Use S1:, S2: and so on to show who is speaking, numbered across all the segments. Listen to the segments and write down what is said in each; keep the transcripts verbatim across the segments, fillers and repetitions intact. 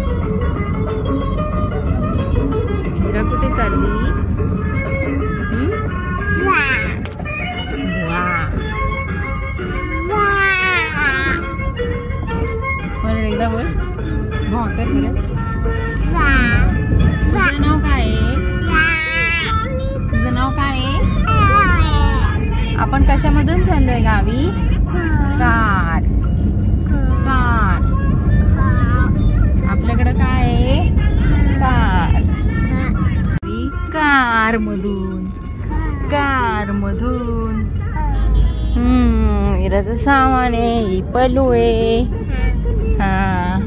S1: हिरा कुठे चालली? परत एकदा बोल. हा कर परत. तुझं नाव काय आहे? तुझं नाव काय आहे? आपण कशामधून चाललोय गावी? कार. कार. आपल्याकडे काय आहे? कार. कार मधून. कार मधून. हम्म इराचं सामान आहे. पलू आहे. हा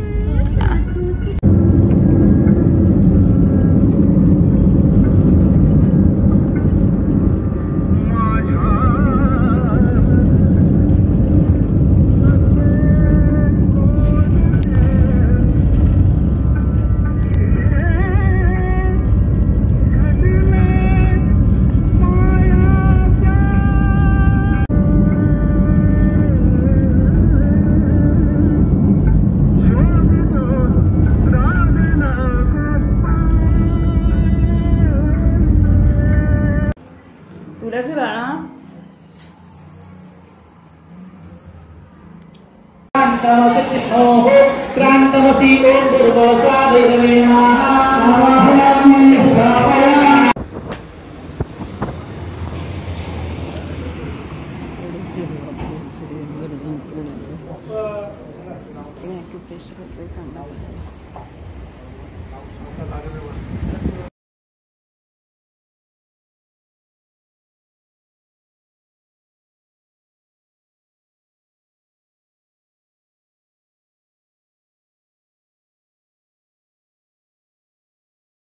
S2: क्रांतवती
S1: Thank you.